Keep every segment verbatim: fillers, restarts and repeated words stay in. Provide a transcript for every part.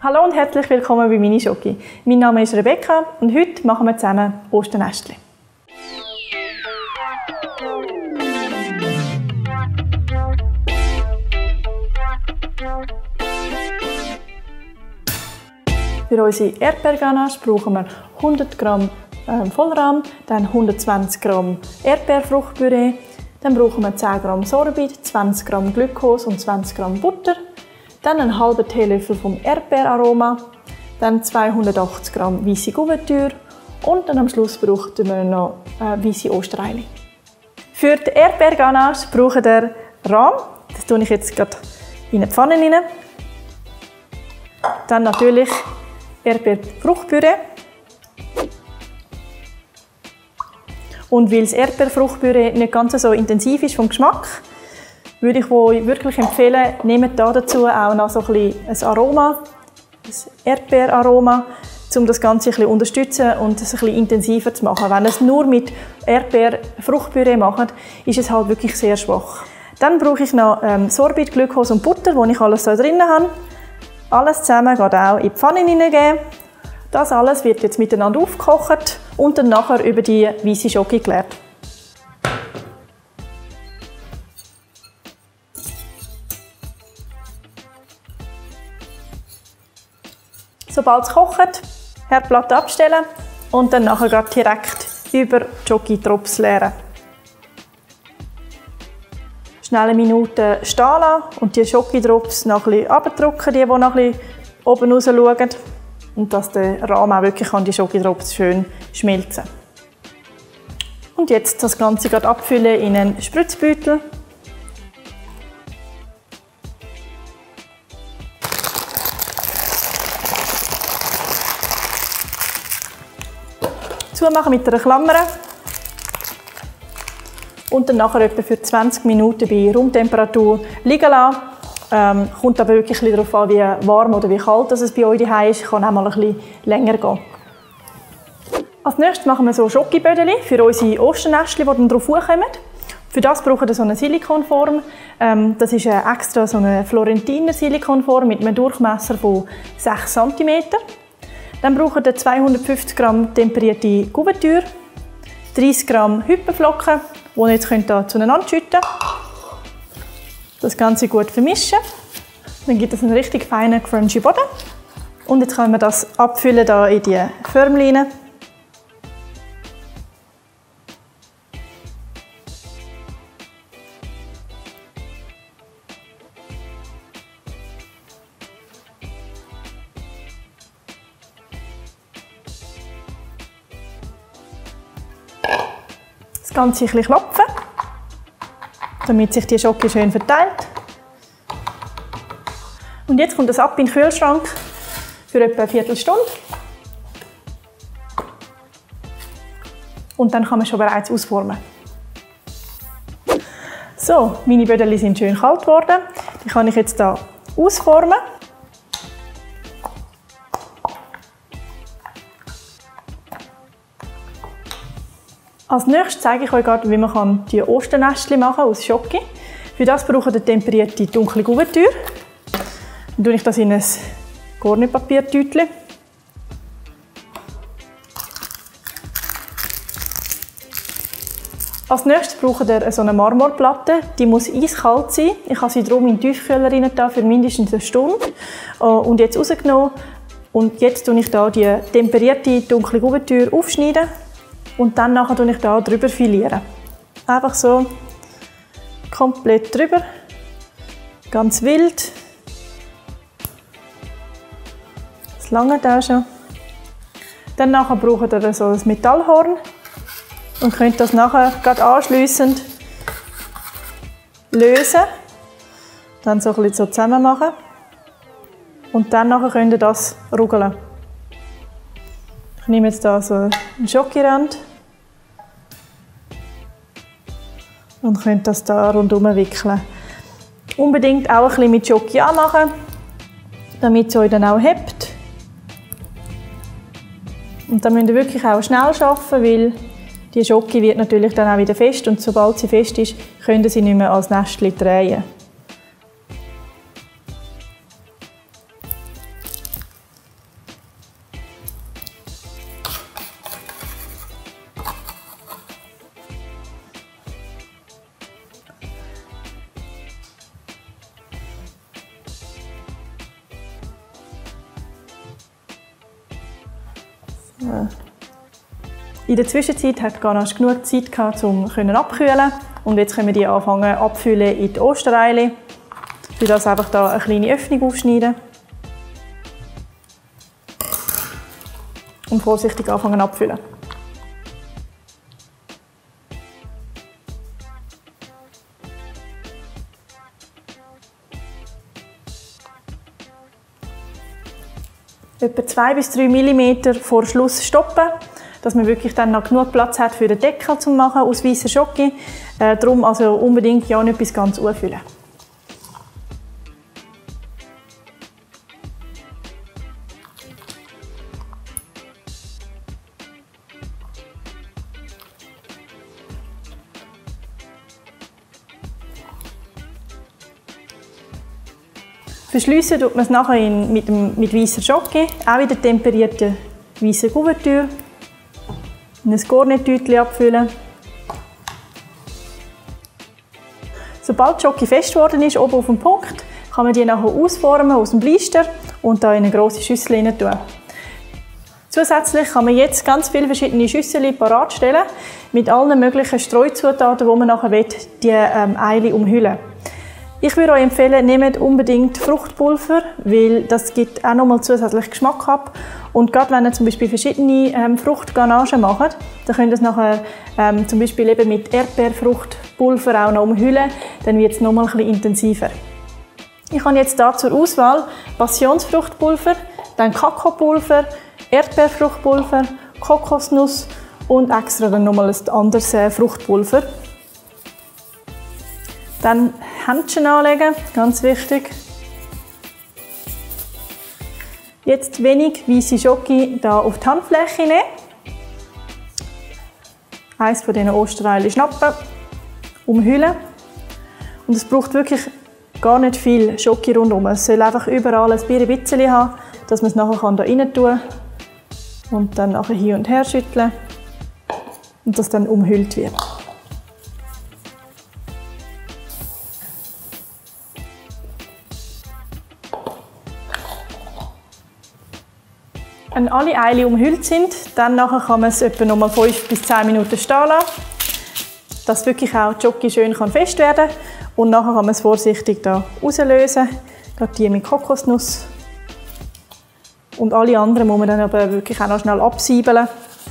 Hallo und herzlich willkommen bei Mini Schoki. Mein Name ist Rebecca und heute machen wir zusammen Osternestli. Für unsere Erdbeerganache brauchen wir hundert Gramm äh, Vollrahm, dann hundertzwanzig Gramm Erdbeerfruchtpüree, dann brauchen wir zehn Gramm Sorbit, zwanzig Gramm Glukose und zwanzig Gramm Butter, dann einen halben Teelöffel vom Erdbeeraroma, dann zweihundertachtzig Gramm weisse Couverture und dann am Schluss brauchen wir noch äh, weisse Ostereierli. Für die Erdbeerganache brauchen wir Rahm, das tue ich jetzt gerade in eine Pfanne rein. Dann natürlich Erdbeerfruchtpüree. Und weil das Erdbeerfruchtpüree nicht ganz so intensiv ist vom Geschmack, würde ich euch wirklich empfehlen, nehmt da dazu auch noch so ein, bisschen ein Aroma, ein Erdbeeraroma, um das Ganze ein bisschen unterstützen und es ein bisschen intensiver zu machen. Wenn ihr es nur mit Erdbeerfruchtpüree macht, ist es halt wirklich sehr schwach. Dann brauche ich noch ähm, Sorbit, Glukose und Butter, wo ich alles hier drin habe. Alles zusammen geht auch in die Pfanne hineingeben. Das alles wird jetzt miteinander aufgekocht und dann nachher über die weisse Schoki geleert. Sobald es kocht, Herdplatte abstellen und dann nachher direkt über die Schoki-Drops leeren. Schnell eine Minute stehen lassen und die Schoki-Drops noch ein bisschen abdrücken, die, die noch ein bisschen oben raus schauen. Und dass der Rahm auch wirklich an die Schoki-Drops schön schmelzen. Und jetzt das Ganze gerade abfüllen in einen Spritzbeutel. Zumachen mit einer Klammer. Und dann nachher etwa für zwanzig Minuten bei Raumtemperatur liegen lassen. Ähm, kommt aber wirklich darauf an, wie warm oder wie kalt es bei euch daheim ist. Kann auch mal ein bisschen länger gehen. Als nächstes machen wir so Schokibödeli für unsere Osternestli, die dann drauf kommen. Für das brauchen wir so eine Silikonform. Ähm, das ist eine extra so eine Florentiner Silikonform mit einem Durchmesser von sechs Zentimeter. Dann brauchen wir zweihundertfünfzig Gramm temperierte Couverture, dreißig Gramm Hüppenflocken, die ihr jetzt könnt hier zueinander schütten. Das Ganze gut vermischen. Dann gibt es einen richtig feinen, crunchy Boden. Und jetzt können wir das abfüllen hier in die Förmchen. Das Ganze ein bisschen klopfen, damit sich die Schoki schön verteilt. Und jetzt kommt das ab in den Kühlschrank für etwa eine Viertelstunde. Und dann kann man schon bereits ausformen. So, meine Bödeli sind schön kalt geworden. Die kann ich jetzt hier ausformen. Als nächstes zeige ich euch gerade, wie man die Osternestli machen kann aus Schoki. Für das brauche ich eine temperierte dunkle Couverture. Dann tue ich das in ein Garnierpapiertütchen. Als nächstes braucht ihr so eine Marmorplatte. Die muss eiskalt sein. Ich habe sie darum in den Tiefkühler rein für mindestens eine Stunde. Und jetzt rausgenommen. Und jetzt tue ich hier die temperierte dunkle Couverture aufschneiden. Und dann nachher tue ich hier drüber filieren. Einfach so komplett drüber. Ganz wild. Das langt auch schon. Dann nachher braucht ihr so ein Metallhorn und könnt das nachher gerade anschliessend lösen. Dann so ein bisschen so zusammen machen. Und dann nachher könnt ihr das rugeln. Ich nehme jetzt hier so einen Schokirand und könnt das da rundherum wickeln. Unbedingt auch ein bisschen mit Schoki anmachen, damit es euch dann auch hebt. Und dann müsst ihr wirklich auch schnell arbeiten, weil die Schoki wird natürlich dann auch wieder fest und sobald sie fest ist, könnt ihr sie nicht mehr als Nestli drehen. In der Zwischenzeit hat Ganache genug Zeit gehabt, um abzukühlen. Und jetzt können wir die anfangen abfüllen in die Ostereile. Für das einfach hier eine kleine Öffnung aufschneiden. Und vorsichtig anfangen abfüllen. Etwa zwei bis drei Millimeter vor Schluss stoppen, dass man wirklich dann noch genug Platz hat für den Deckel zu machen aus weißer Schoki. Äh, darum also unbedingt ja nicht bis ganz auffüllen. Verschliessen tut man es nachher in, mit, mit weißer Schoki, auch in der temperierten weißen Kuvertüre. In ein Garnettütchen abfüllen. Sobald die Schoki fest geworden ist, oben auf dem Punkt, kann man die nachher ausformen aus dem Bleister und da in eine grosse Schüssel hinein tun. Zusätzlich kann man jetzt ganz viele verschiedene Schüsseln parat stellen mit allen möglichen Streuzutaten, die man nachher will, die ähm, Eile umhüllen. Ich würde euch empfehlen, nehmt unbedingt Fruchtpulver, weil das gibt auch nochmal zusätzlich Geschmack ab. Und gerade wenn ihr zum Beispiel verschiedene ähm, Fruchtganachen macht, dann könnt ihr es nachher ähm, zum Beispiel eben mit Erdbeerfruchtpulver auch noch umhüllen, dann wird es nochmal ein bisschen intensiver. Ich habe jetzt hier zur Auswahl Passionsfruchtpulver, dann Kakaopulver, Erdbeerfruchtpulver, Kokosnuss und extra dann nochmal ein anderes äh, Fruchtpulver. Dann Händchen anlegen, ganz wichtig. Jetzt wenig weiße Schoki hier auf die Handfläche nehmen. Eins von diesen Ostereilen schnappen, umhüllen. Und es braucht wirklich gar nicht viel Schoki rundherum. Es soll einfach überall ein bisschen haben, dass man es nachher hier rein tun kann. Und dann nachher hin und her schütteln. Und das dann umhüllt wird. Wenn alle Eile umhüllt sind, dann nachher kann man es etwa noch mal fünf bis zehn Minuten stehen lassen, dass wirklich auch die Schoki schön fest werden kann. Und nachher kann man es vorsichtig da rauslösen, gerade die mit Kokosnuss. Und alle anderen muss man dann aber wirklich auch noch schnell absiebeln.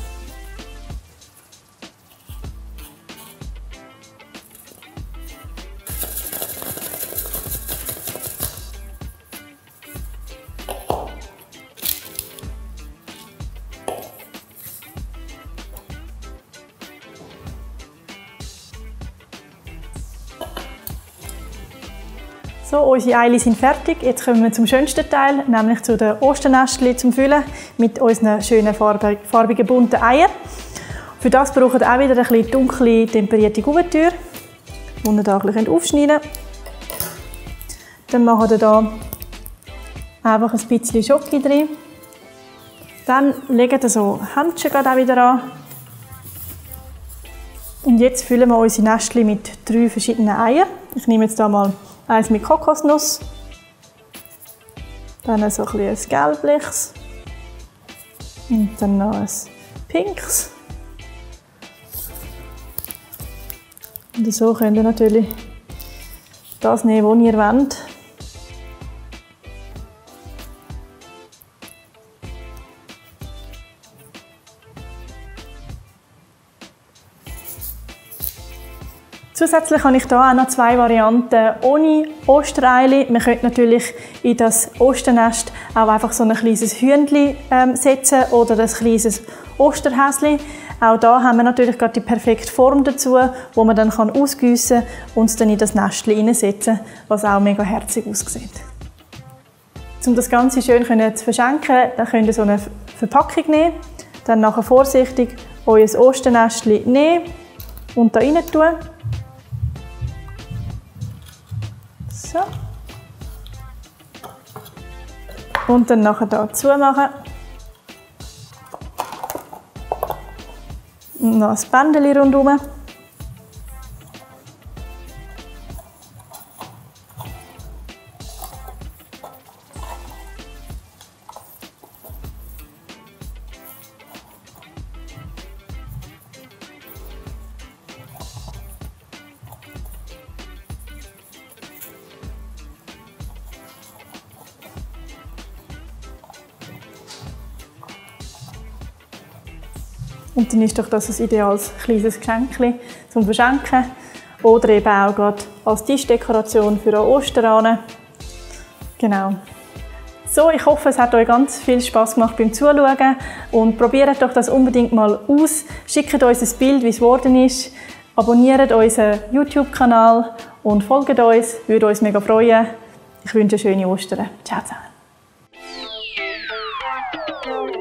So, unsere Eile sind fertig. Jetzt kommen wir zum schönsten Teil, nämlich zu den Osternestchen zum Füllen mit unseren schönen farbigen, bunten Eiern. Für das braucht ihr auch wieder eine bisschen dunkle, temperierte Kuvertüre, die ihr hier ein bisschen aufschneiden könnt. Dann machen wir hier einfach ein bisschen Schoki drin. Dann legt ihr so Händchen auch wieder an. Und jetzt füllen wir unsere Nestchen mit drei verschiedenen Eiern. Ich nehme jetzt hier mal eins mit Kokosnuss, dann so ein, ein gelbliches und dann noch ein pinkes. Und so könnt ihr natürlich das nehmen, was ihr wollt. Zusätzlich habe ich hier auch noch zwei Varianten ohne Ostereile. Man könnte natürlich in das Osternest auch einfach so ein kleines Hühnchen ähm, setzen oder ein kleines Osterhäschen. Auch da haben wir natürlich gerade die perfekte Form dazu, wo man dann ausgießen kann und es dann in das Nestchen hineinsetzen, was auch mega herzig aussieht. Um das Ganze schön zu verschenken, dann könnt ihr so eine Verpackung nehmen, dann nachher vorsichtig euer Osternestchen nehmen und da rein tun. So. Und dann nachher hier zumachen. Und noch ein Bändchen rundherum. Und dann ist doch das ein ideales kleines Geschenk zum Verschenken. Oder eben auch gerade als Tischdekoration für an Ostern. Genau. So, ich hoffe, es hat euch ganz viel Spass gemacht beim Zuschauen. Und probiert doch das unbedingt mal aus. Schickt uns ein Bild, wie es geworden ist. Abonniert unseren YouTube-Kanal und folgt uns. Würde uns mega freuen. Ich wünsche schöne Ostern. Ciao zusammen.